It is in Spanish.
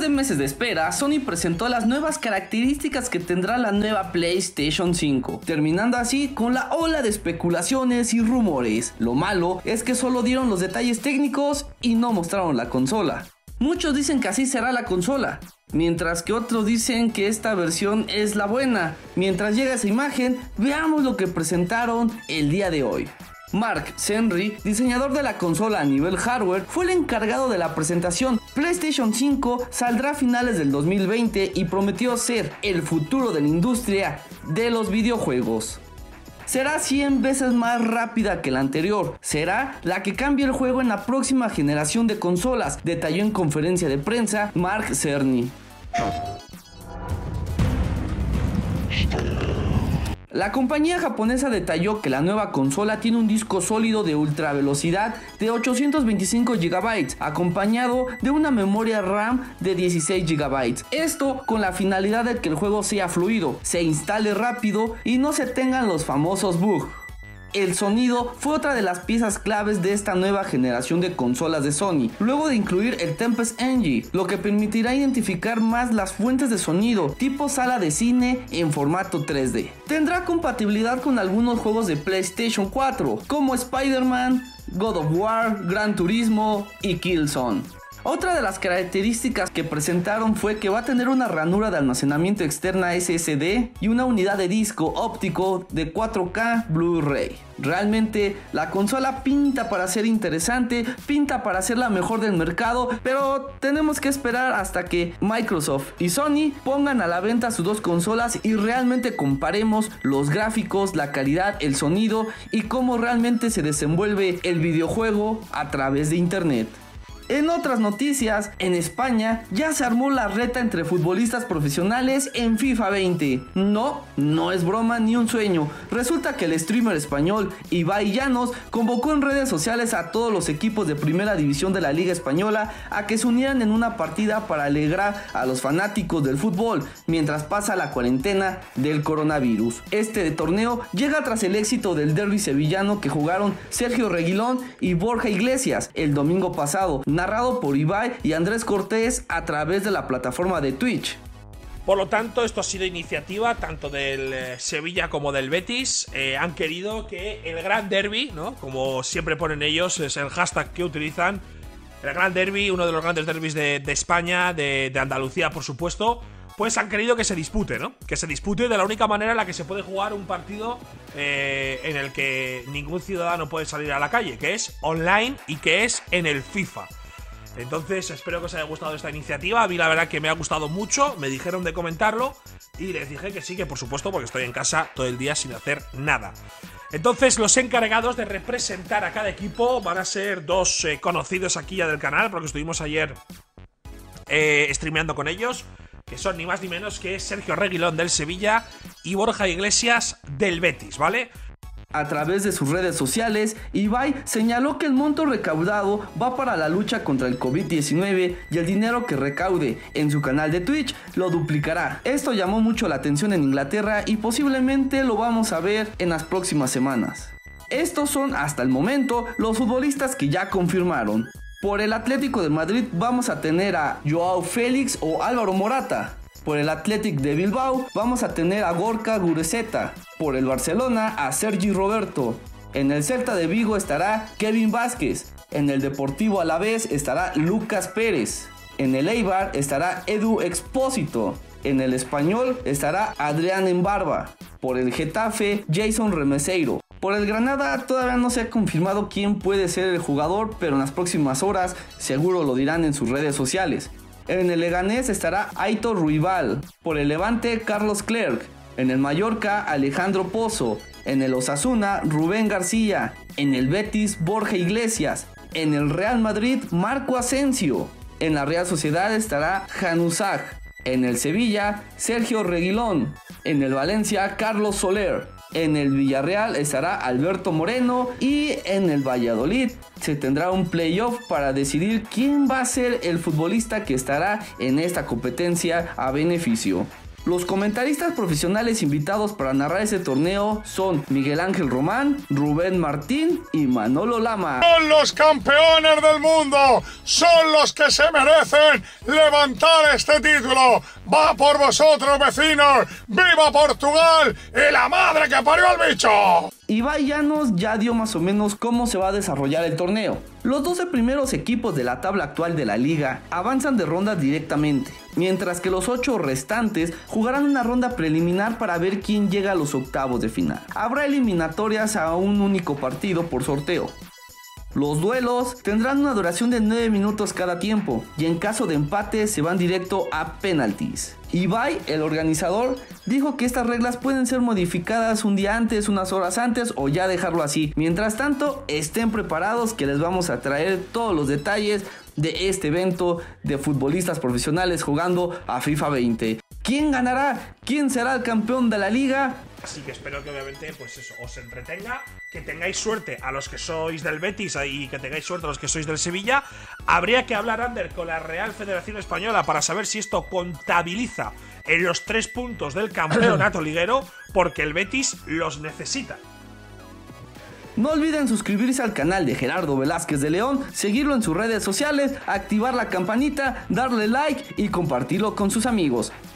de meses de espera, Sony presentó las nuevas características que tendrá la nueva PlayStation 5, terminando así con la ola de especulaciones y rumores. Lo malo es que solo dieron los detalles técnicos y no mostraron la consola. Muchos dicen que así será la consola, mientras que otros dicen que esta versión es la buena. Mientras llega esa imagen, veamos lo que presentaron el día de hoy. Mark Henry, diseñador de la consola a nivel hardware, fue el encargado de la presentación. PlayStation 5 saldrá a finales del 2020 y prometió ser el futuro de la industria de los videojuegos. Será 100 veces más rápida que la anterior, será la que cambie el juego en la próxima generación de consolas, detalló en conferencia de prensa Mark Cerny. La compañía japonesa detalló que la nueva consola tiene un disco sólido de ultra velocidad de 825 GB, acompañado de una memoria RAM de 16 GB. Esto con la finalidad de que el juego sea fluido, se instale rápido y no se tengan los famosos bugs. El sonido fue otra de las piezas claves de esta nueva generación de consolas de Sony, luego de incluir el Tempest Engine, lo que permitirá identificar más las fuentes de sonido tipo sala de cine en formato 3D. Tendrá compatibilidad con algunos juegos de PlayStation 4, como Spider-Man, God of War, Gran Turismo y Killzone. Otra de las características que presentaron fue que va a tener una ranura de almacenamiento externa SSD y una unidad de disco óptico de 4K Blu-ray. Realmente la consola pinta para ser interesante, pinta para ser la mejor del mercado, pero tenemos que esperar hasta que Microsoft y Sony pongan a la venta sus dos consolas y realmente comparemos los gráficos, la calidad, el sonido y cómo realmente se desenvuelve el videojuego a través de internet. En otras noticias, en España ya se armó la reta entre futbolistas profesionales en FIFA 20. No es broma ni un sueño. Resulta que el streamer español Ibai Llanos convocó en redes sociales a todos los equipos de primera división de la Liga Española a que se unieran en una partida para alegrar a los fanáticos del fútbol mientras pasa la cuarentena del coronavirus. Este torneo llega tras el éxito del derbi sevillano que jugaron Sergio Reguilón y Borja Iglesias el domingo pasado, narrado por Ibai y Andrés Cortés a través de la plataforma de Twitch. Por lo tanto, esto ha sido iniciativa tanto del Sevilla como del Betis. Han querido que el gran derbi, ¿no?, como siempre ponen ellos, es el hashtag que utilizan, el gran derbi, uno de los grandes derbis de España, de Andalucía, por supuesto, pues han querido que se dispute, ¿no? Que se dispute de la única manera en la que se puede jugar un partido en el que ningún ciudadano puede salir a la calle, que es online y que es en el FIFA. Entonces espero que os haya gustado esta iniciativa. A mí la verdad que me ha gustado mucho. Me dijeron de comentarlo y les dije que sí, que por supuesto, porque estoy en casa todo el día sin hacer nada. Entonces los encargados de representar a cada equipo van a ser dos conocidos aquí ya del canal, porque estuvimos ayer streameando con ellos, que son ni más ni menos que Sergio Reguilón del Sevilla y Borja Iglesias del Betis, ¿vale? A través de sus redes sociales, Ibai señaló que el monto recaudado va para la lucha contra el COVID-19 y el dinero que recaude en su canal de Twitch lo duplicará. Esto llamó mucho la atención en Inglaterra y posiblemente lo vamos a ver en las próximas semanas. Estos son hasta el momento los futbolistas que ya confirmaron. Por el Atlético de Madrid vamos a tener a Joao Félix o Álvaro Morata. Por el Athletic de Bilbao vamos a tener a Gorka Guruceta. Por el Barcelona a Sergi Roberto. En el Celta de Vigo estará Kevin Vázquez. En el Deportivo Alavés estará Lucas Pérez. En el Eibar estará Edu Expósito. En el Español estará Adrián Embarba. Por el Getafe, Jason Remeseiro. Por el Granada todavía no se ha confirmado quién puede ser el jugador, pero en las próximas horas seguro lo dirán en sus redes sociales. En el Leganés estará Aitor Ruibal. Por el Levante, Carlos Clerc. En el Mallorca, Alejandro Pozo. En el Osasuna, Rubén García. En el Betis, Borja Iglesias. En el Real Madrid, Marco Asensio. En la Real Sociedad estará Januzaj. En el Sevilla, Sergio Reguilón. En el Valencia, Carlos Soler. En el Villarreal estará Alberto Moreno y en el Valladolid se tendrá un playoff para decidir quién va a ser el futbolista que estará en esta competencia a beneficio. Los comentaristas profesionales invitados para narrar ese torneo son Miguel Ángel Román, Rubén Martín y Manolo Lama. Son los campeones del mundo, son los que se merecen levantar este título. ¡Va por vosotros, vecinos! ¡Viva Portugal y la madre que parió al bicho! Ibai Llanos ya dio más o menos cómo se va a desarrollar el torneo. Los 12 primeros equipos de la tabla actual de la liga avanzan de ronda directamente, mientras que los 8 restantes jugarán una ronda preliminar para ver quién llega a los octavos de final. Habrá eliminatorias a un único partido por sorteo. Los duelos tendrán una duración de 9 minutos cada tiempo y en caso de empate se van directo a penaltis. Ibai, el organizador, dijo que estas reglas pueden ser modificadas un día antes, unas horas antes o ya dejarlo así. Mientras tanto, estén preparados que les vamos a traer todos los detalles de este evento de futbolistas profesionales jugando a FIFA 20. ¿Quién ganará? ¿Quién será el campeón de la liga? Así que espero que obviamente pues eso os entretenga, que tengáis suerte a los que sois del Betis y que tengáis suerte a los que sois del Sevilla. Habría que hablar, Ander, con la Real Federación Española para saber si esto contabiliza en los 3 puntos del campeonato liguero, porque el Betis los necesita. No olviden suscribirse al canal de Gerardo Velázquez de León, seguirlo en sus redes sociales, activar la campanita, darle like y compartirlo con sus amigos.